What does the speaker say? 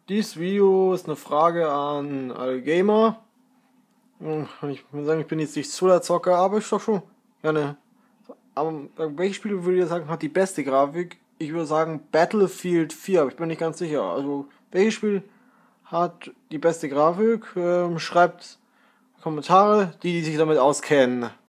Dieses Video ist eine Frage an alle Gamer. Ich muss sagen, ich bin jetzt nicht so der Zocker, aber ich doch schon gerne. Aber welches Spiel würde ihr sagen, hat die beste Grafik? Ich würde sagen Battlefield 4, aber ich bin nicht ganz sicher. Also, welches Spiel hat die beste Grafik? Schreibt Kommentare, die sich damit auskennen.